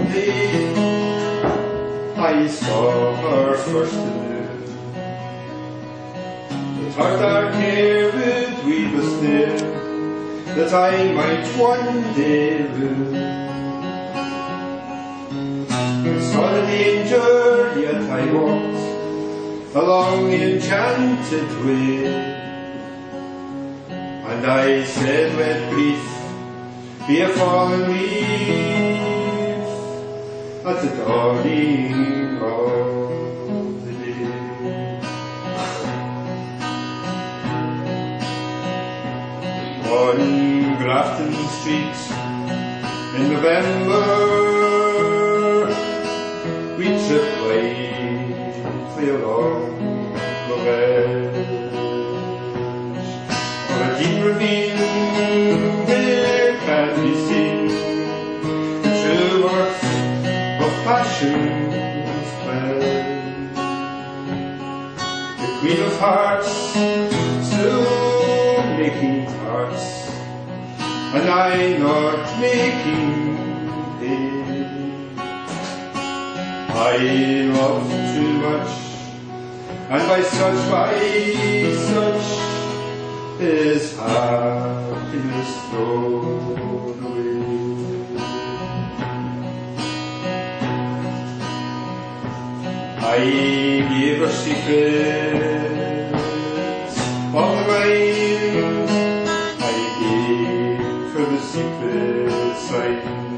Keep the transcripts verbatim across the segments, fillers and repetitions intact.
day I saw her first anew. The tartar hair would weave a snare that I might one day rue. And saw the danger, yet I walked along the enchanted way. And I said, let grief be a fallen leaf at the dawning of the day. On Grafton Street in November we tripped lightly along the ledge of a deep ravine. There can be seen the true worth of passion's pledge. The Queen of Hearts still making tarts, and I not making hay. I loved too much, and by such, by such is happiness thrown away. I gave her secrets of the mind, I gave her the secrets I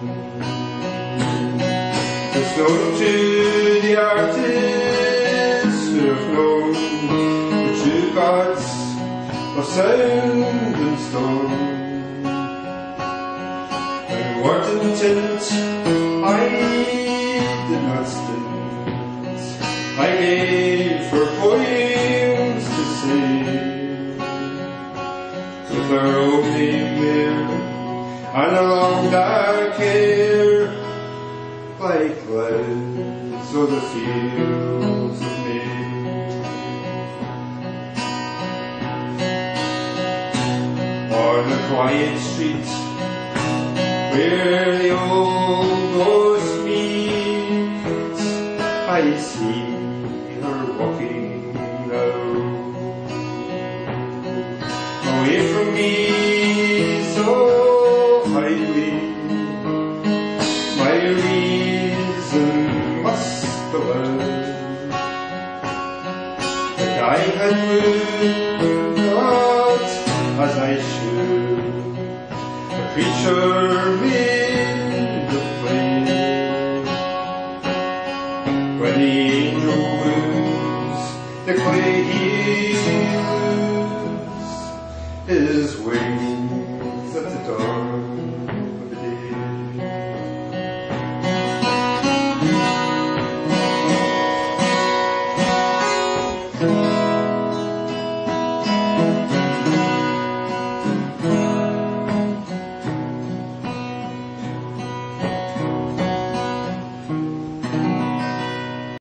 that's known to the artists who have known the true gods of sound and stone. And word and tint I did not stint, I gave her poems to say, with her own name there, and a long dark hair, like clouds o'er the fields of May. On a quiet street where the old ghost meet, I see her walking now, away from me so hidely. My reason must allow that I had moved not as I should, a creature made of flame. When the angel wounds the clay he heals, his way